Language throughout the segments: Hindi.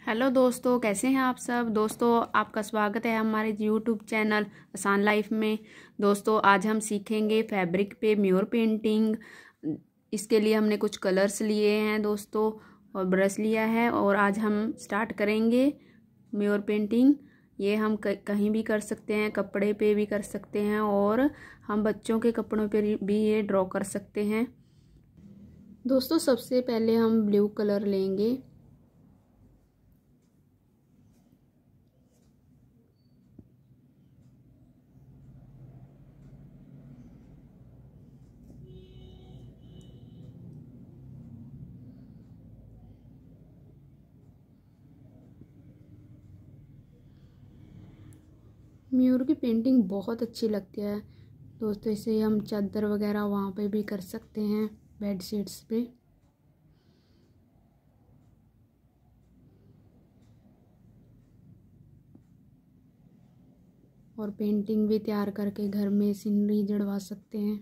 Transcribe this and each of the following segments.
हेलो दोस्तों, कैसे हैं आप सब। दोस्तों, आपका स्वागत है हमारे यूट्यूब चैनल आसान लाइफ में। दोस्तों, आज हम सीखेंगे फैब्रिक पे म्यूर पेंटिंग। इसके लिए हमने कुछ कलर्स लिए हैं दोस्तों और ब्रश लिया है, और आज हम स्टार्ट करेंगे म्यूर पेंटिंग। ये हम कहीं भी कर सकते हैं, कपड़े पे भी कर सकते हैं, और हम बच्चों के कपड़ों पे भी ये ड्रॉ कर सकते हैं। दोस्तों, सबसे पहले हम ब्लू कलर लेंगे। म्यूर की पेंटिंग बहुत अच्छी लगती है दोस्तों। इसे हम चादर वगैरह वहाँ पे भी कर सकते हैं, बेड शीट्स पे। और पेंटिंग भी तैयार करके घर में सीनरी जड़वा सकते हैं।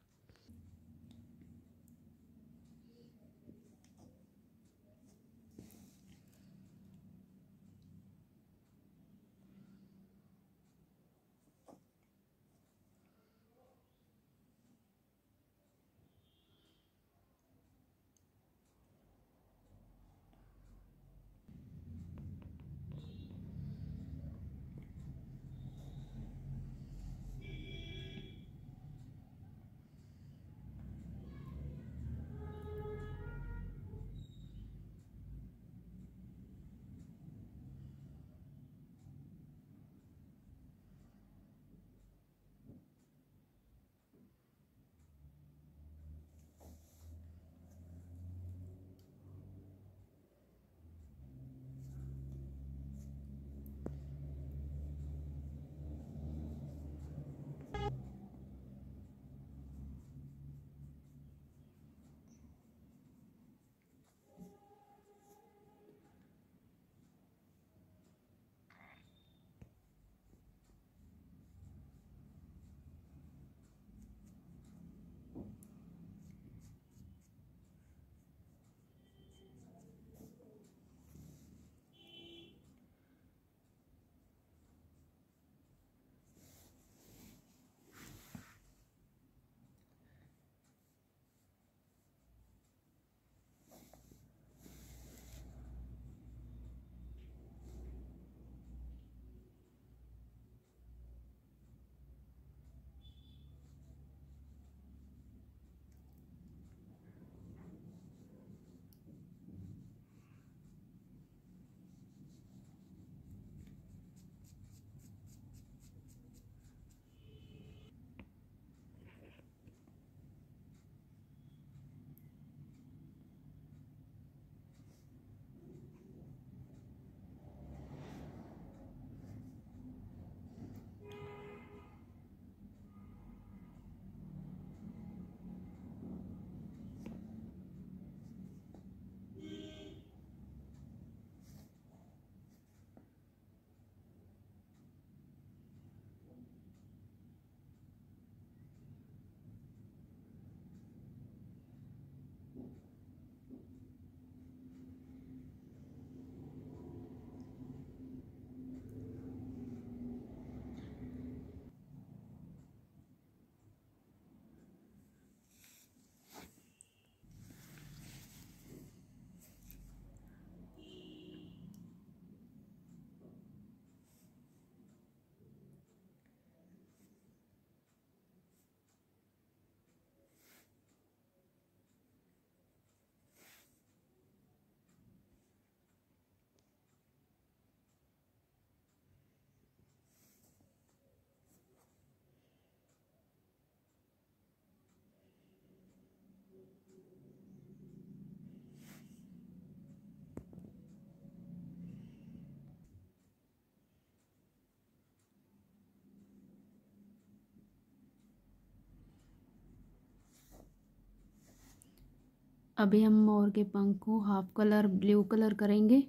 अभी हम मोर के पंख को हाफ कलर ब्लू कलर करेंगे।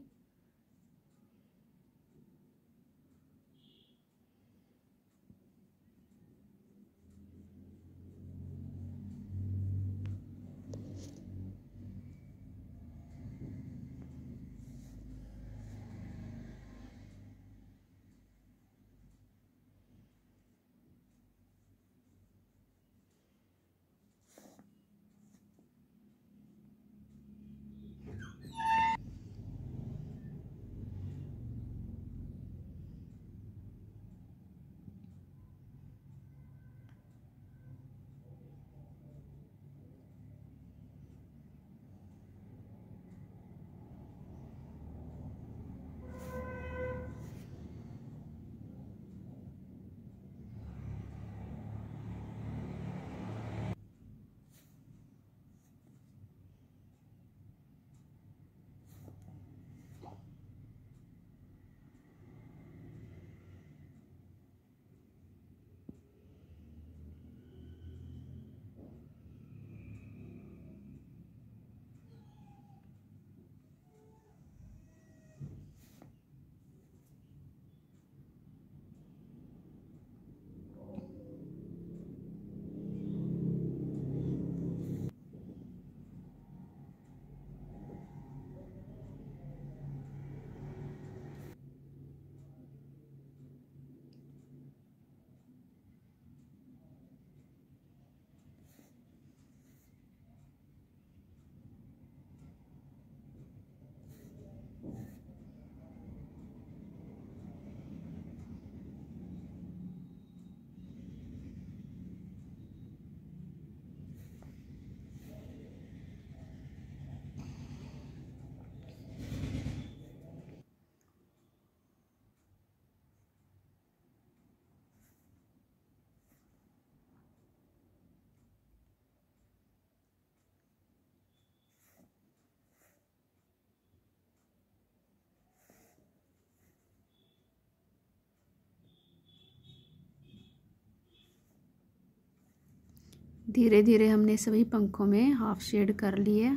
धीरे धीरे हमने सभी पंखों में हाफ शेड कर लिए।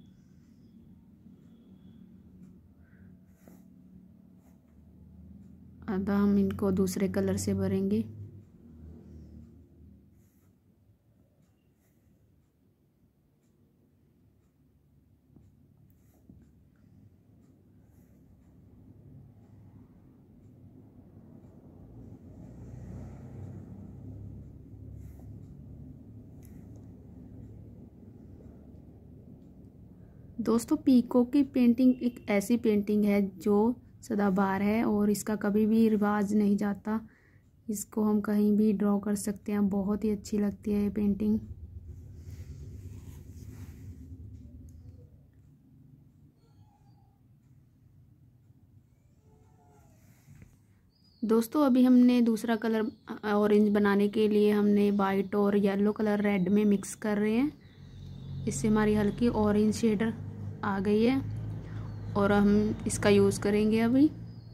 अब हम इनको दूसरे कलर से भरेंगे। दोस्तों पीको की पेंटिंग एक ऐसी पेंटिंग है जो सदाबहार है और इसका कभी भी रिवाज नहीं जाता। इसको हम कहीं भी ड्रॉ कर सकते हैं, बहुत ही अच्छी लगती है ये पेंटिंग। दोस्तों अभी हमने दूसरा कलर ऑरेंज बनाने के लिए हमने वाइट और येलो कलर रेड में मिक्स कर रहे हैं। इससे हमारी हल्की ऑरेंज शेड आ गई है और हम इसका यूज़ करेंगे अभी।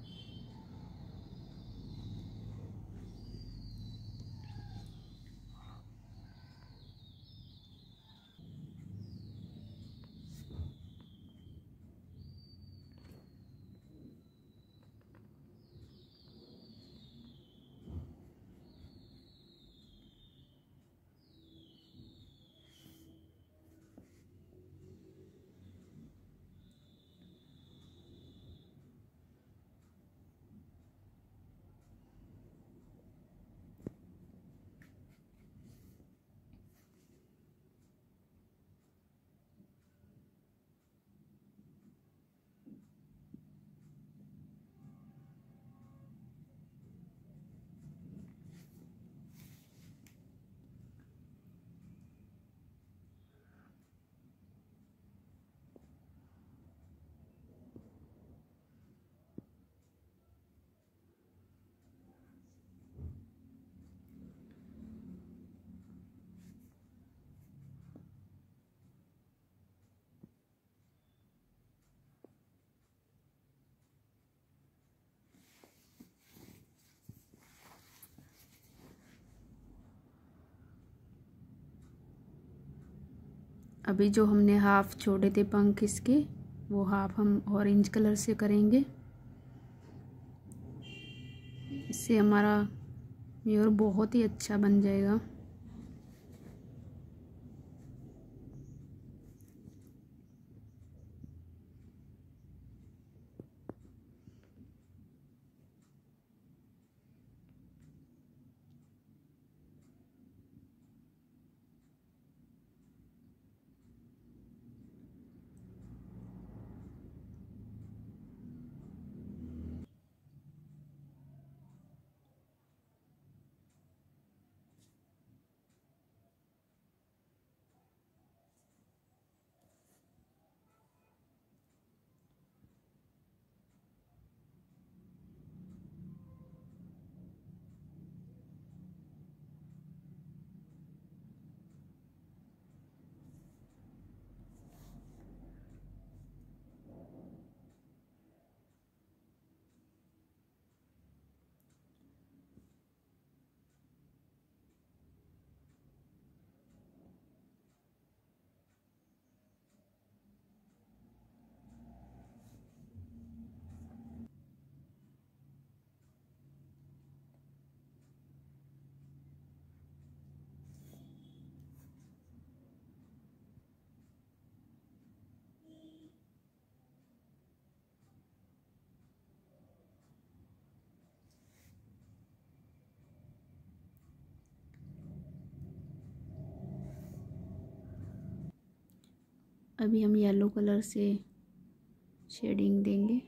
अभी जो हमने हाफ छोड़े थे पंख इसके, वो हाफ हम ऑरेंज कलर से करेंगे। इससे हमारा मयूर बहुत ही अच्छा बन जाएगा। अभी हम येलो कलर से शेडिंग देंगे।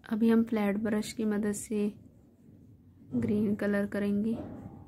अभी हम फ्लैट ब्रश की मदद से ग्रीन कलर करेंगे।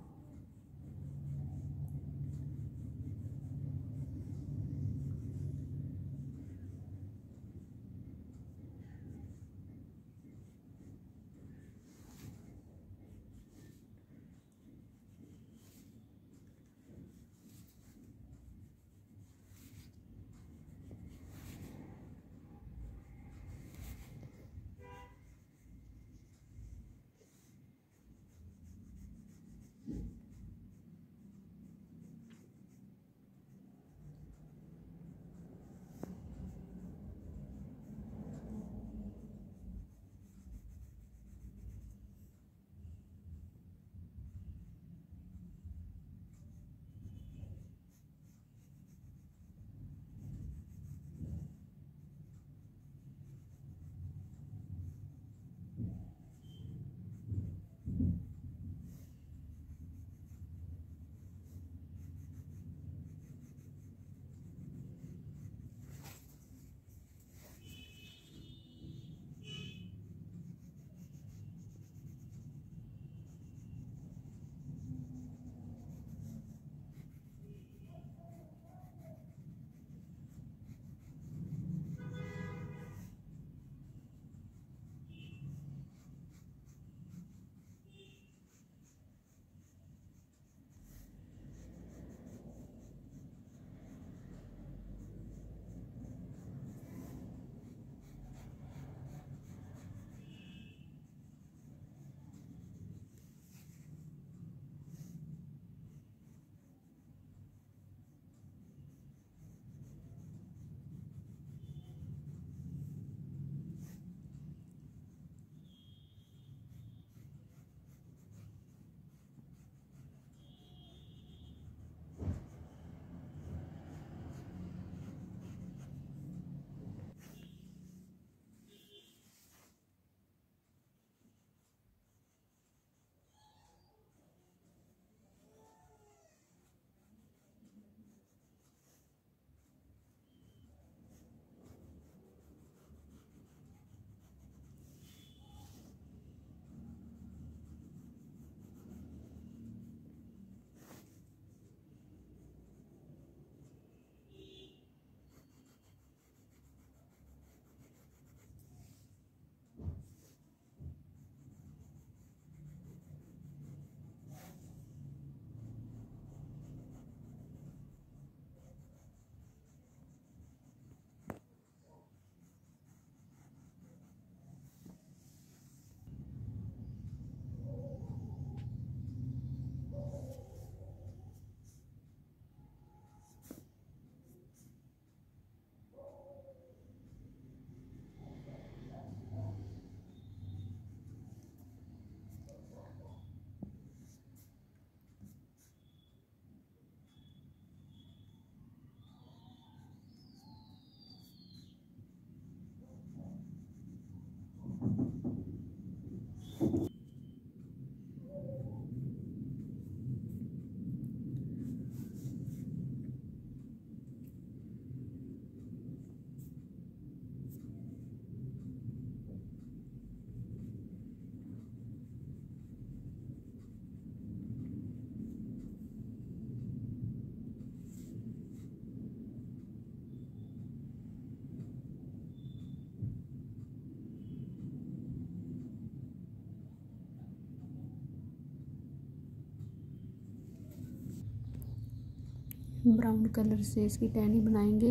ब्राउन कलर से इसकी टहनी बनाएंगे।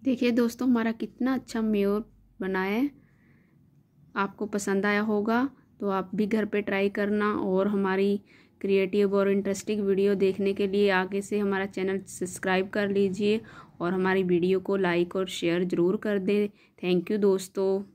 देखिए दोस्तों, हमारा कितना अच्छा मयूर बना है। आपको पसंद आया होगा तो आप भी घर पे ट्राई करना, और हमारी क्रिएटिव और इंटरेस्टिंग वीडियो देखने के लिए आगे से हमारा चैनल सब्सक्राइब कर लीजिए और हमारी वीडियो को लाइक और शेयर ज़रूर कर दें। थैंक यू दोस्तों।